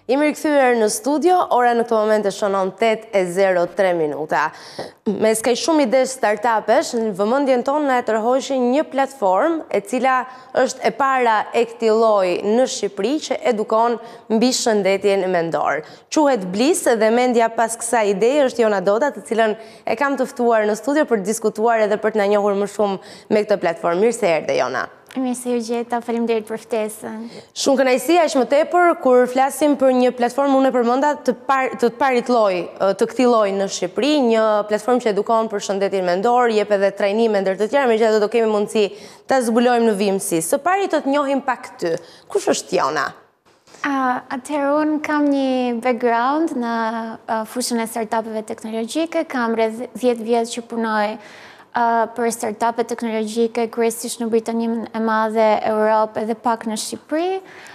Jemi rikthyer në studio, ora në këtë moment e shënon 8:03 minuta. Me s'ka shumë ide startupesh, në vëmendjen tonë na e tërhoqin një platformë e cila është e para e këtij lloji në Shqipëri që edukon mbi shëndetin mendor. Quhet Bliss dhe mendja pas kësaj ideje është Jona Dota, të cilën e kam të ftuar në studio për të diskutuar edhe për të na njohur më shumë me këtë platformë. Mirë se erdhe, Jona. Mirë se ju gjeta, faleminderit për ftesën. Shumë kënaqësi, aq më tepër kur flasim për një platformë unë e përmenda të parit lloj, të këtij lloji në Shqipëri, një platformë që edukon për shëndetin mendor, jep edhe trajnime ndër të tjera, megjithatë do kemi mundësi ta zbulojmë në vimësi. Së pari të njohim pak ty. Kush është Jona? Atëherë unë kam një background në fushën e startupeve teknologjike, kam rreth 10 vjet që punoj për startupe teknologjike, kryesisht në Britaninë e Madhe, Europë edhe pak në Shqipëri.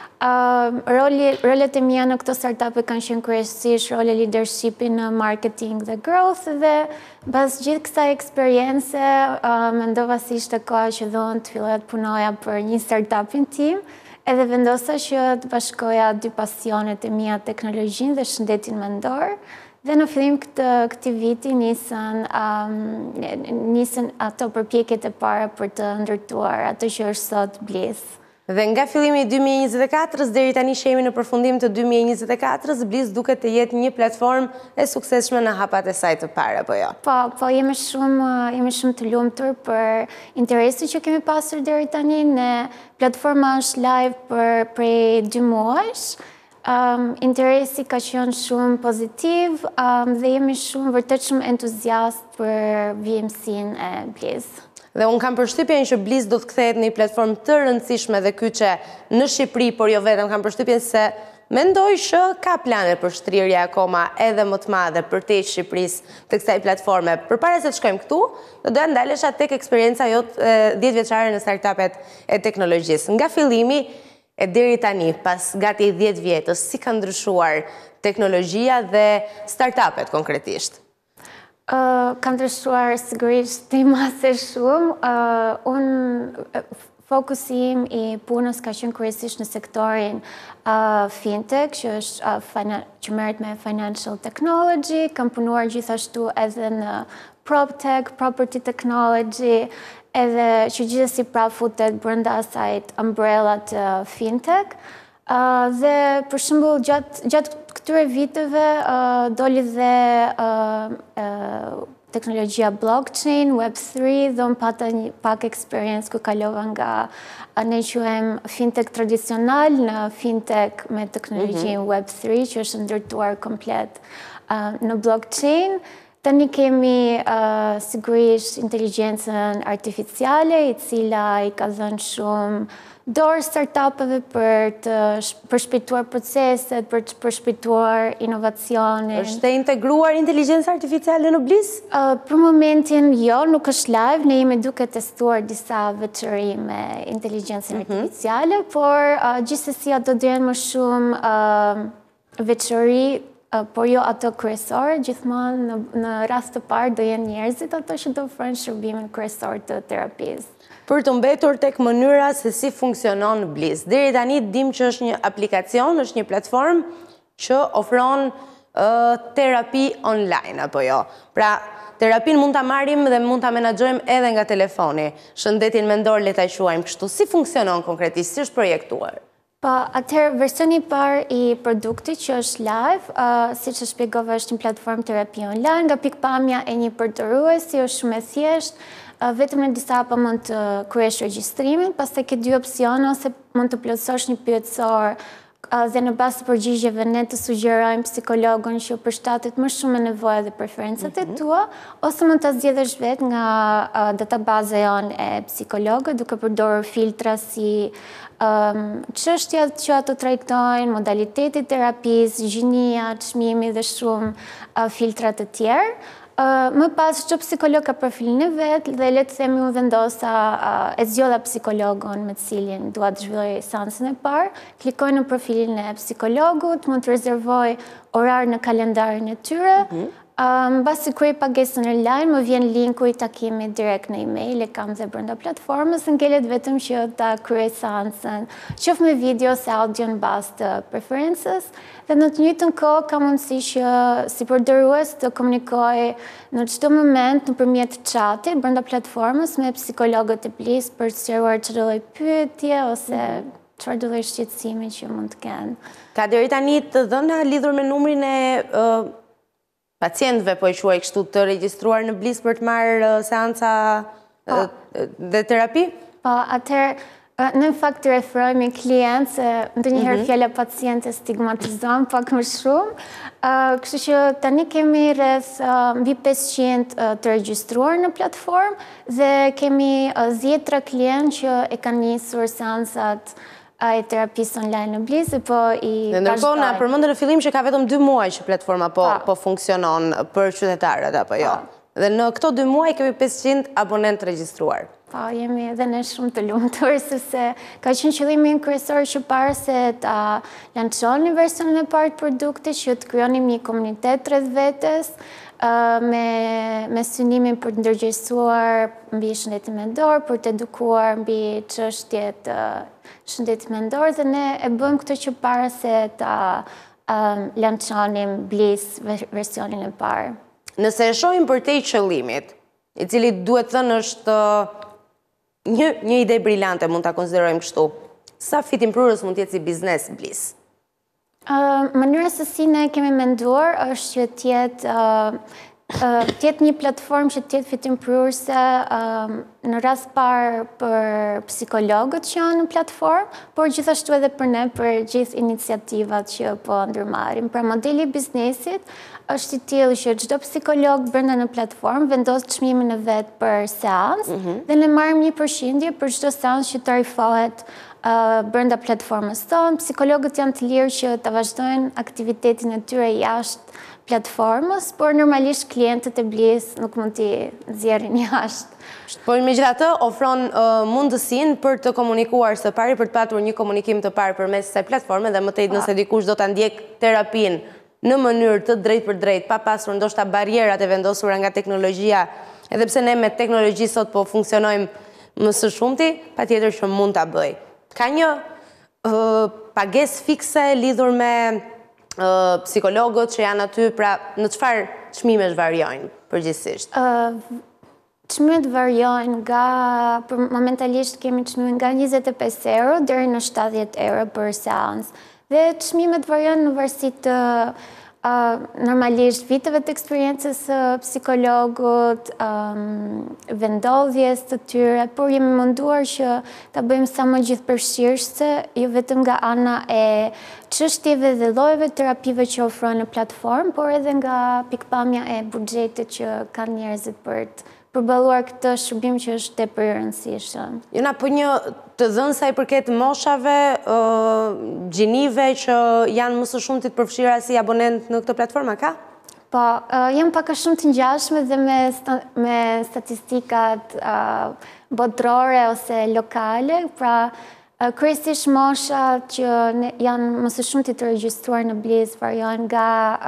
Rolet e mia në këto startupe kanë qenë kryesisht role leadershipi në marketing dhe growth dhe pas gjithë kësaj eksperience mendova se ishte koha që do të filloja të punoja për një startupin tim edhe vendosa që të bashkoja dy pasionet e mia, teknologjinë dhe shëndetin mendor. Dhe në fillim këtij viti nisën ato përpjekjet e para për të ndërtuar atë që është sot Bliss. Dhe nga fillimi i 2024 deri tani që jemi në përfundim të 2024, Bliss duket të jetë një platformë e suksesshme në hapat e saj të para, apo jo? Po, jemi shumë të lumtur për interesin që kemi pasur deri tani. Platforma është live për prej 2 muajsh. Interesi ka qenë shumë pozitiv dhe jemi vërtet shumë entuziast për vijimsinë e Bliss. Dhe unë kam përshtypjen që Bliss do të kthehet në një platformë të rëndësishme dhe kyçe në Shqipëri, por jo vetëm, kam përshtypjen se mendoj që ka plane për shtrirje akoma edhe më të madhe përtej Shqipërisë të kësaj platforme. Përpara se të shkojmë këtu, do doja ndalesha tek eksperjenca jote 10 vjeçare në startupet e teknologjisë. Nga fillimi e deri tani, pas gati 10 vjetës, si ka ndryshuar teknologjia dhe startupet konkretisht? Ka ndryshuar sigurisht të mase shumë. Fokusi im i punës ka qenë kryesisht në sektorin fintech, që merret me financial technology. Kam punuar gjithashtu edhe në proptech, property technology, edhe që gjithsesi pra futet brenda asaj umbrella të fintech. Dhe për shembull gjatë këtyre viteve doli dhe teknologjia blockchain, Web3, dhe unë pata një pak experience ku kalova nga ne quhem fintech tradicional në fintech me teknologjinë Web3 që është ndërtuar komplet në blockchain. Tani kemi sigurisht inteligjencën artificiale, i cila i ka dhënë shumë dorë startupeve për të përshpejtuar proceset, për të përshpejtuar inovacionin. Është integruar inteligjenca artificiale në Bliss? Për momentin jo, nuk është live, ne jemi duke testuar disa veçori me inteligjencën artificiale, por gjithsesi ato do jenë më shumë veçori, por jo ato kryesore, gjithmonë në rast të parë do jenë njerëzit ato që do ofrojnë shërbimin kryesor të terapisë. Për të mbetur tek mënyra se si funksionon Bliss. Deri tani dim që është një aplikacion, është një platformë që ofron terapi online, apo jo? Pra, terapin mund ta marrim dhe mund ta menaxhojmë edhe nga telefoni. Shëndetin mendor le ta quajmë kështu. Si funksionon konkretisht? Si është projektuar? Po, atëherë versioni i parë i produktit që është live, siç e shpjegova, është një platformë terapi online, nga pikpamja e një përdoruesi është shumë e thjeshtë. Vetëm në disa hapa mund të kryesh regjistrimin, pastaj ke 2 opsione, ose mund të plotësosh një pyetësor dhe në bazë të përgjigjeve ne të sugjerojmë psikologun që përshtatet më shumë me nevojat dhe preferencat e tua, ose mund ta zgjedhësh vetë nga databaza jonë e psikologëve duke përdorur filtra si çështjat që ato trajtojnë, modaliteti i terapisë, gjinia, çmimi dhe shumë filtra të tjerë. Më pas çdo psikolog ka profilin e vet dhe le të themi unë vendosa e zgjodha psikologun me të cilin dua të zhvilloj seancën e parë, klikoj në profilin e psikologut, mund të rezervoj orar në kalendarin e tyre, Basi kur i pagesën online, më vjen linku i takimit direkt në email, e kam dhe brenda platformës, ngelet vetëm që ta kryej seancën, qoftë me video ose audio në bazë të preferences, dhe në të njëjtën kohë ka mundësi që si përdorues të komunikoj në çdo moment nëpërmjet chatit brenda platformës me psikologët e Bliss për të sqaruar çdo lloj pyetje ose çfarëdo lloj shqetësimi që mund të kenë. Ka deri tani të dhëna lidhur me numrin e pacientëve, po e quaj kështu, të regjistruar në Bliss për të marrë seanca dhe terapi? Po, atëherë, në fakt të referojmë klient, se ndonjëherë fjala paciente stigmatizon pak më shumë, kështu që tani kemi rreth mbi 500 të regjistruar në platformë dhe kemi 10 klient që e kanë nisur seancat e terapisë online në Bliss, po i ndërkohë na përmendën në fillim që ka vetëm 2 muaj që platforma po funksionon për qytetarët, apo jo? Dhe në këto 2 muaj kemi 500 abonent regjistruar. Po, jemi edhe ne shumë të lumtur, sepse ka qenë qëllimi kryesor që para se ta lançonin versionin e parë të produktit, që të krijonim një komunitet rreth vetes, me synimin për të ndërgjegjësuar mbi shëndetin mendor, për të edukuar mbi çështjet shëndetit mendor, dhe ne e bëjmë këtë që para se ta lançonim Bliss versionin e parë. Nëse e shohim përtej qëllimit, i cili duhet thënë është një ide brillante, mund ta konsiderojmë kështu, sa fitimprurës mund të jetë si biznes Bliss? Mënyra se si ne kemi menduar është që tjetë një platformë që tjetë fitimprurëse në rast parë për psikologët që janë në platformë, por gjithashtu edhe për ne për gjithë iniciativat që po ndërmarrim. Pra modeli i biznesit është i tillë që çdo psikolog brenda në platformë vendos çmimin e vet për seancë dhe ne marrim një përqindje për çdo seancë që tarifohet brenda platformës tonë. Psikologët janë të lirë që të vazhdojnë aktivitetin e tyre jashtë platformës, por normalisht klientët e Bliss nuk mund t'i nxjerrin jashtë. Por megjithatë ofron mundësinë për të komunikuar së pari, për të patur një komunikim të parë përmes kësaj platforme dhe më tej nëse dikush do ta ndjek terapinë në mënyrë të drejtë për drejtë, pa pasur ndoshta barierat e vendosura nga teknologjia, edhe pse ne me teknologji sot po funksionojmë më së shumti, patjetër që mund ta bëj. Ka një pagesë fikse lidhur me psikologët që janë aty, pra në çfarë çmimesh variojnë përgjithsisht? Çmimet variojnë momentalisht kemi çmime nga 25 euro deri në 70 euro për seancë. Dhe çmimet variojnë në varësi të normalisht viteve të eksperiencës së psikologut, vendodhjes të tyre, por jemi munduar që ta bëjmë sa më gjithëpërfshirëse, jo vetëm nga ana e çështjeve dhe llojeve terapive që ofrohen në platformë, por edhe nga pikpamja e buxhetit që kanë njerëzit për të përballuar këtë shërbim që është tepër i rëndësishëm. Jona, po një të dhënë sa i përket moshave, gjinive që janë më së shumti të përfshira si abonent në këtë platformë, ka? Po, janë pak a shumë të ngjashme dhe me statistikat botërore ose lokale, pra kryesisht moshat që janë më së shumti të regjistruar në Bliss variojnë nga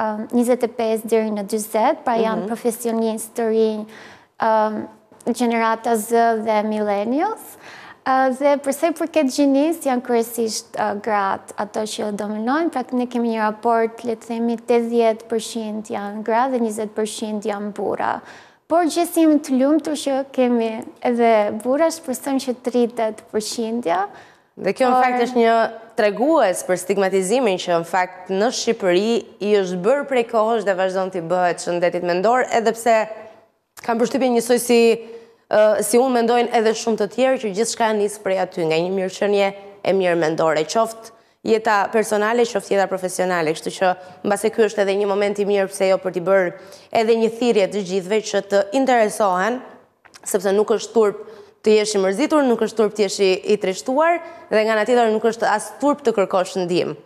25 deri në 40, pra janë profesionistë të rinj, gjenerata Z dhe millennials, dhe përsa i përket gjinis janë kryesisht gratë ato që dominojnë, pra ne kemi një raport, le të themi 80% janë gratë dhe 20% janë burra. Por gjithsesi jemi të lumtur që kemi edhe burra, shpresojmë që të rritet përqindja. Dhe kjo në fakt është një tregues për stigmatizimin që në fakt në Shqipëri i është bërë prej kohësh dhe vazhdon t'i bëhet shëndetit mendor, edhe pse kam përshtypjen njësoj si unë mendojnë edhe shumë të tjerë që gjithçka nis prej aty, nga një mirëqenie e mirë mendore, qoftë jeta personale, qoftë jeta profesionale, kështu që mbase ky është edhe një moment i mirë pse jo për t'i bërë edhe një thirrje të gjithëve që të interesohen, sepse nuk është turp të jesh i mërzitur, nuk është turp të jesh i trishtuar dhe nga ana tjetër nuk është as turp të kërkosh ndihmë.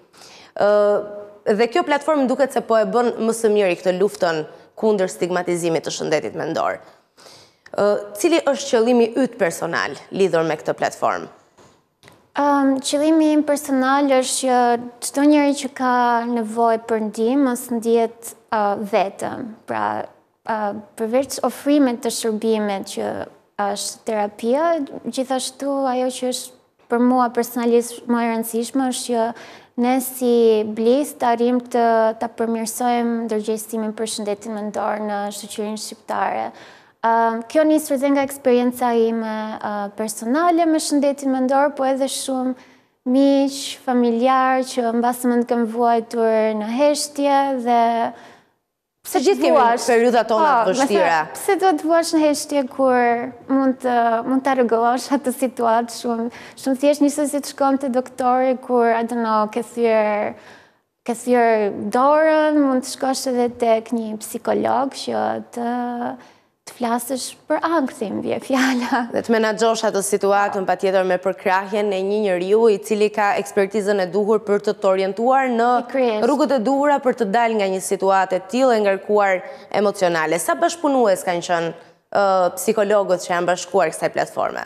Dhe kjo platformë duket se po e bën më së miri këtë luftën kundër stigmatizimit të shëndetit mendor. Cili është qëllimi yt personal lidhur me këtë platformë? Qëllimi im personal është që çdo njeri që ka nevojë për ndihmë mos ndihet vetëm. Pra, përveç ofrimit të shërbimit që është terapia, gjithashtu ajo që është për mua personalisht më e rëndësishme është që ne si Bliss të arrijmë ta përmirësojmë ndërgjegjësimin për shëndetin mendor në shoqërinë shqiptare. Kjo nisur dhe nga eksperienca ime personale me shëndetin mendor, po edhe shumë miq, familjar që mbasi më kanë vuajtur në heshtje dhe Se gjithë kemi periudat tona të vështira. Pse do të vuash në heshtje kur mund ta rregullosh atë situatë shumë thjesht njësoj si të shkon te doktori kur I don't know, ke thyer dorën, mund të shkosh edhe tek një psikolog që të flasësh për ankthim, vje fjala. Dhe të menaxhosh atë situatën patjetër me përkrahjen e një njeriu I cili ka ekspertizën e duhur për të orientuar në rrugët e duhura për të dalë nga një situatë e tillë e ngarkuar emocionale. Sa bashkëpunues kanë qenë psikologët që janë bashkuar kësaj platforme?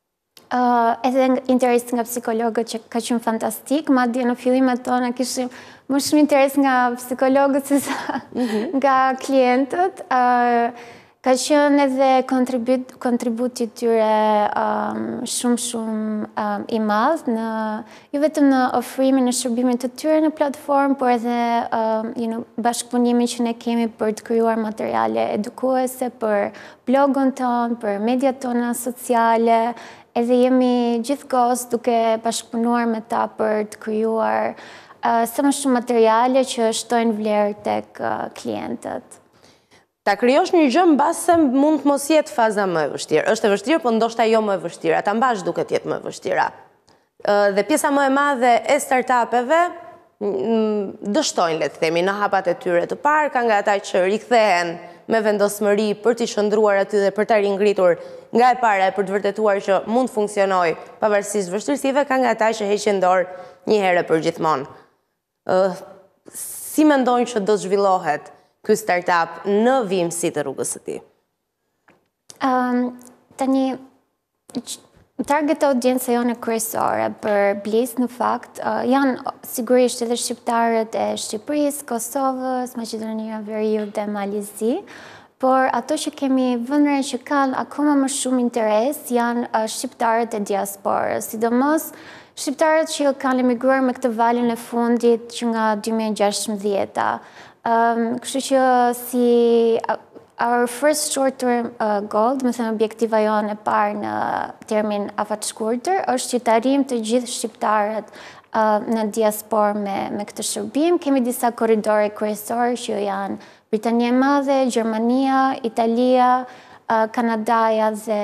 Edhe interesi nga psikologët që ka qenë fantastik, madje në fillimet tona kishim më shumë interes nga psikologët se sa nga klientët. Ka qenë edhe kontributi tyre shumë I madh jo vetëm në ofrimin e shërbimit të tyre në platformë, por edhe bashkëpunimin që ne kemi për të krijuar materiale edukuese për blogun ton, për mediat tona sociale, edhe jemi gjithkohës duke bashkëpunuar me ta për të krijuar sa më shumë materiale që shtojnë vlerë tek klientët. Ta krijosh një gjë mbase mund të mos jetë faza më e vështirë. Është e vështirë, po ndoshta jo më e vështirë. Ta mbash duket jetë më e vështira. Dhe pjesa më e madhe e startupeve dështojnë, le të themi, në hapat e tyre të parë, ka nga ata që rikthehen me vendosmëri për t'i shndruar aty dhe për ta ringritur nga e para e për të vërtetuar që mund të funksionojë pavarësisht vështirësive, ka nga ata që heqin dorë një herë për gjithmonë. Si mendojnë që do të zhvillohet ky startup në vimësi të rrugës së tij? Tani, target audiencë jone kryesore për Bliss në fakt janë sigurisht edhe shqiptarët e Shqipërisë, Kosovës, Maqedonia Veriut dhe Malizi, por ato që kemi vënë re që kanë akoma më shumë interes janë shqiptarët e diasporës, sidomos shqiptarët që kanë emigruar me këtë valin e fundit që nga 2016-a. Kështu që si our first short-term goal, dhe më thënë objektiva jonë e parë në termin afatshkurtër, është që të arrijmë të gjithë shqiptarët në diasporë me këtë shërbim. Kemi disa korridore kryesorë që janë Britania e Madhe, Gjermania, Italia, Kanadaja dhe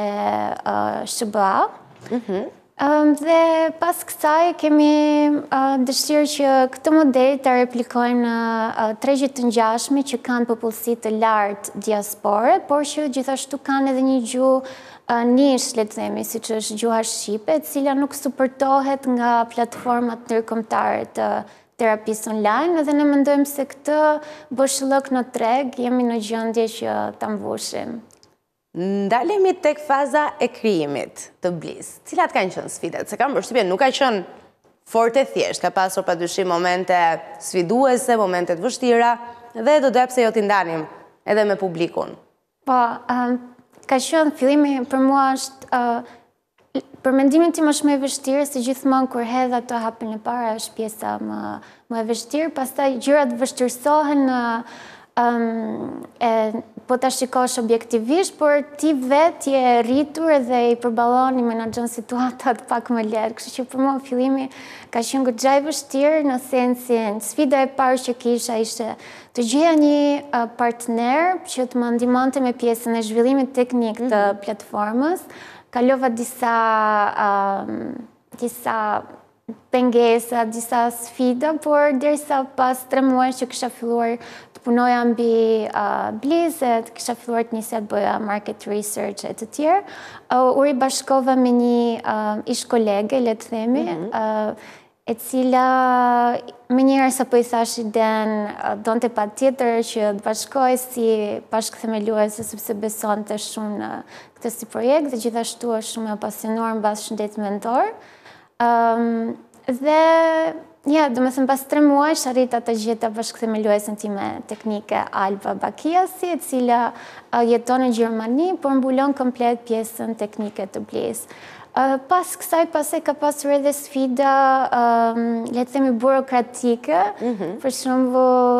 SBA. Dhe pas kësaj kemi dëshirë që këtë model të replikojmë në tregjet të ngjashme që kanë popullsi të lartë diaspore, por që gjithashtu kanë edhe një gjuhë nish, le të themi, siç është gjuha shqipe, e cila nuk supportohet nga platformat ndërkombëtare të terapisë online, dhe ne mendojmë se këtë boshllok në treg jemi në gjendje që ta mbushim. Ndalemi tek faza e krijimit të Bliss. Cilat kanë qenë sfidat? Se kam përshtypjen nuk ka qenë fort e thjesht, ka pasur padyshim momente sfiduese, momente të vështira, dhe do doja pse jo t'i ndanim edhe me publikun. Po, ka qenë fillimi për mua është për mendimin tim është më e vështirë se gjithmonë kur hedh ato hapin e para është pjesa më e vështirë, pastaj gjërat vështirësohen po ta shikosh objektivisht, por ti vetë je rritur dhe i përballon, i menaxhon situatat pak më lehtë. Kështu që për mua fillimi ka qenë goxha i vështirë në sensin sfida e parë që kisha ishte të gjeja një partner që të më ndihmonte me pjesën e zhvillimit teknik të platformës. Kalova disa pengesa, disa sfida, por derisa pas 3 muajsh që kisha filluar të punoja mbi Bliss, të kisha filluar të nisja të bëja market research e të tjerë, u ribashkova me një ish kolege, le të themi, e cila me njëherë sa po i thash iden, donte patjetër që të bashkoj si bashkëthemeluese sepse besonte shumë në këtë si projekt dhe gjithashtu është shumë e apasionuar mbas shëndetit mendor. Dhe, ja, do me thëmë pas 3 muajsh arrita të gjeta bashkëthemeluesen time teknike Alba Bakiasi, e cila jeton në Gjermani, por mbulon komplet pjesën teknike të Bliss. Pas kësaj, pasaj ka pasur edhe sfida, le të themi burokratike, për shembull,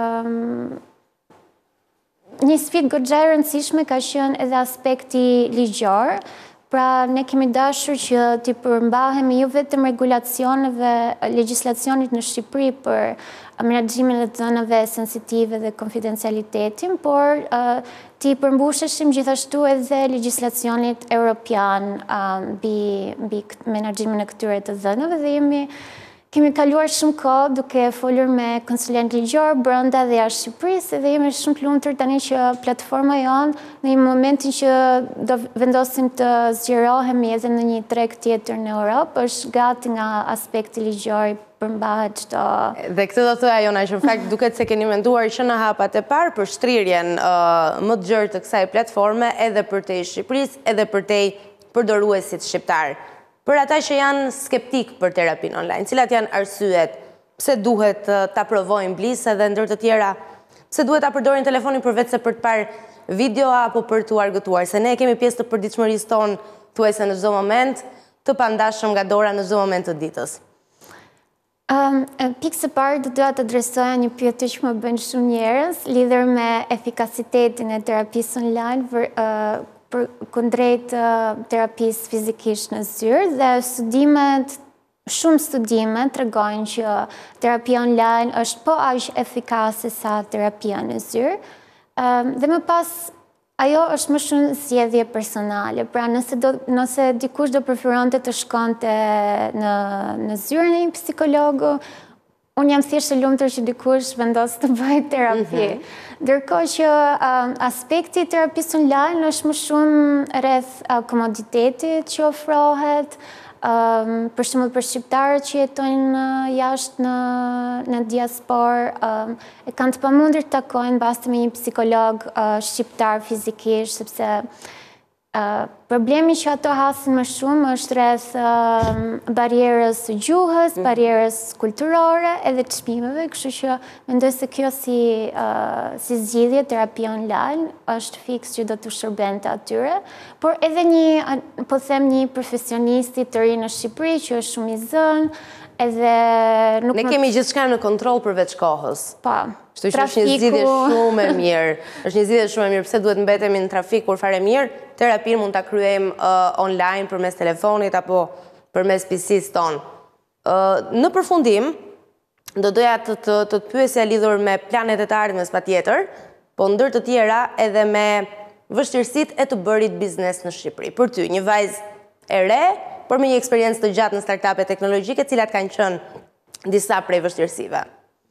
një sfidë goxha e rëndësishme ka qenë edhe aspekti ligjor. Pra, ne kemi dashur që t'i përmbahemi jo vetëm regulacioneve, legjislacionit në Shqipëri për menaxhimin e dhënave sensitive dhe konfidencialitetin, por t'i përmbusheshim gjithashtu edhe legjislacionit europian mbi menaxhimin e këtyre të dhënave dhe kemi kaluar shumë kohë duke folur me konsulent ligjor brenda dhe jashtë Shqipërisë dhe jemi shumë të lumtur tani që platforma jonë në momentin që do vendosim të zgjerohemi edhe në një treg tjetër në Europë, është gati nga aspekti ligjor përmbahet çdo. Dhe këtë do thoya Jona që në fakt duket se keni menduar që në hapat e parë për shtrirjen më të gjerë të kësaj platforme edhe për te Shqipërisë edhe për te përdoruesit shqiptar. Për ata që janë skeptik për terapinë online, cilat janë arsyet, pse duhet ta provojnë Bliss edhe ndër të tjera, pse duhet ta përdorin telefonin për vetëse për të parë video apo për t'u argëtuar, se ne kemi pjesë të përditshmërisë tonë thuajse në çdo moment, të pandashëm nga dora në çdo moment të ditës. Pikë së parë do doja të adresoja një pyetje që më bën shumë njerëz lidhur me efikasitetin e terapisë online kundrejt terapisë fizikisht në zyrë dhe shumë studime tregojnë që terapia online është po aq efikase sa terapia në zyrë. Dhe më pas ajo është më shumë zgjedhje personale. Pra nëse dikush do preferonte të shkonte në zyrë në një psikologu, unë jam thjesht e lumtur që dikush vendos të bëjë terapi. Ndërkohë që aspekti i terapisë online është më shumë rreth komoditetit që ofrohet, për shembull për shqiptarët që jetojnë jashtë në diasporë, e kanë të pamundur të takojnë bashkë me një psikolog shqiptar fizikisht, sepse problemi që ato hasin më shumë është rreth barierës së gjuhës, barierës kulturore edhe të çmimeve, kështu që mendoj se kjo si zgjidhje terapia online është fiks që do të shërbente atyre, por edhe një profesionist i të ri në Shqipëri që është shumë i zënë, edhe nuk ne kemi gjithçka në kontroll përveç kohës. Po. Kështu që është një zgjidhje shumë e mirë. Është një zgjidhje shumë e mirë, pse duhet mbetemi në trafik kur fare mirë, terapinë mund ta kryejmë online përmes telefonit apo përmes PC-s ton. Në përfundim, do doja të pyesja lidhur me planet e të ardhmes patjetër, po ndër të tjera edhe me vështirësitë e të bërit biznes në Shqipëri. Për ty, një vajzë e re, por me një eksperiencë të gjatë në startupe teknologjike, cilat kanë qenë disa prej vështirësive.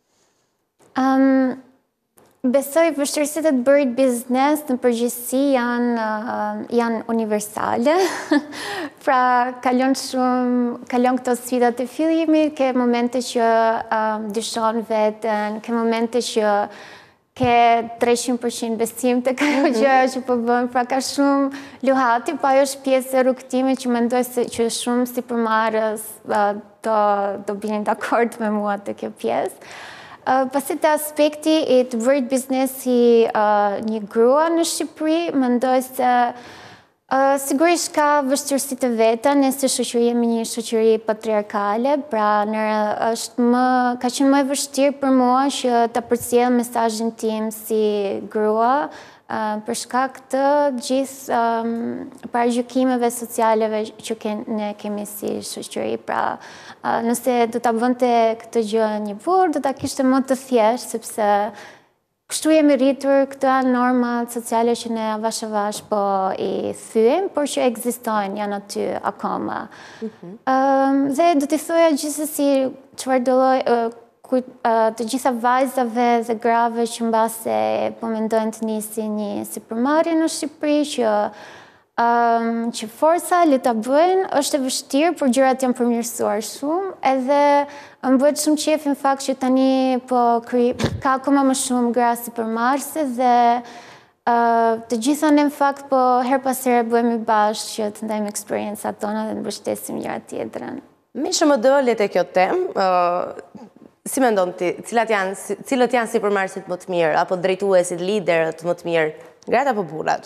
Besoj vështirësitë e të bërit biznes në përgjithësi janë universale. Pra, kalon këto sfidat e fillimit, ke momente që dyshon veten, ke momente që ke 300% besim të kjo gjë që po bën, pra ka shumë luhati, po ajo është pjesë e rrugtimit që mendoj se që shumë si përmarrës do binin dakord me mua të kjo pjesë. Pasi të aspekti i të bërit biznesi një grua në Shqipëri, mendoj se sigurisht ka vështirësi të veta, nëse shoqëri jemi një shoqëri patriarkale, pra ka qenë më e vështirë për mua që ta përcjell mesazhin tim si grua, për shkak të gjithë paragjykimeve socialeve që ne kemi si shoqëri. Pra, nëse do ta bënte këtë gjë një burr, do ta kishte më të thjeshtë, sepse kështu jemi rritur, këto janë normat sociale që ne avash avash po i thyem, por që ekzistojnë, janë aty akoma. Dhe do t'i thoja gjithsesi çfarë do lloj të gjitha vajzave dhe grave që mbase po mendojnë të nisin një sipërmarrje në Shqipëri që forca le ta bëjnë, është e vështirë, por gjërat janë përmirësuar shumë, edhe më bëhet shumë qejf në fakt që tani ka akoma më shumë gra sipërmarrëse dhe të gjitha ne në fakt po her pas here bëhemi bashkë që të ndajmë eksperiencat tona dhe të mbështesim njëra tjetrën. Me shëmëdëllet e kjo temë, si mendon ti, cilët janë sipërmarrësit më të mirë, apo drejtuesit, liderët më të mirë, gratë apo burrat?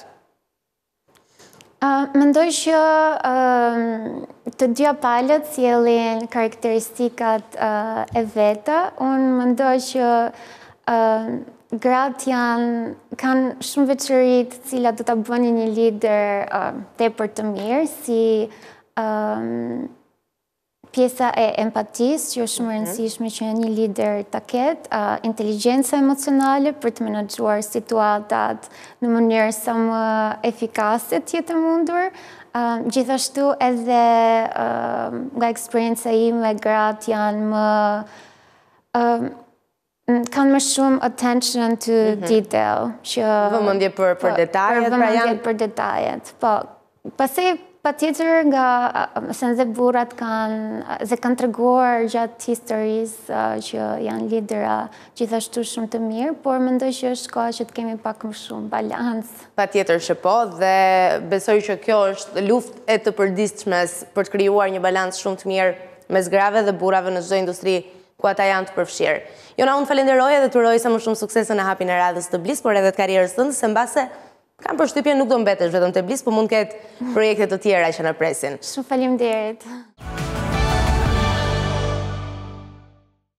Mendoj që të dyja palët sjellin karakteristikat e veta. Unë mendoj që gratë kanë shumë veçori të cilat do ta bënin një lider tepër të mirë, si pjesa e empatisë, që është shumë e rëndësishme që një lider ta ketë, inteligjenca emocionale për të menaxhuar situatat në mënyrë sa më efikase të jetë mundur. Gjithashtu edhe nga eksperjenca ime, gratë janë kanë më shumë attention to detail. Vëmendje për detajet, vëmendje për detajet. Po, pasi patjetër nga se dhe burrat kanë treguar gjatë historisë që janë lidera gjithashtu shumë të mirë, por mendoj që është koha që të kemi pak më shumë balancë. Patjetër që po, dhe besoj që kjo është luftë e të përditshme për të krijuar një balancë shumë të mirë mes grave dhe burrave në çdo industri ku ata janë të përfshirë. Jona, unë falenderoj dhe të uroj sa më shumë suksese në hapjen e radhës të Bliss, por edhe të karrierës tënde, se mbase kam përshtypjen nuk do mbetesh vetëm te Bliss, por mund të ketë projekte të tjera që na presin. Shumë faleminderit.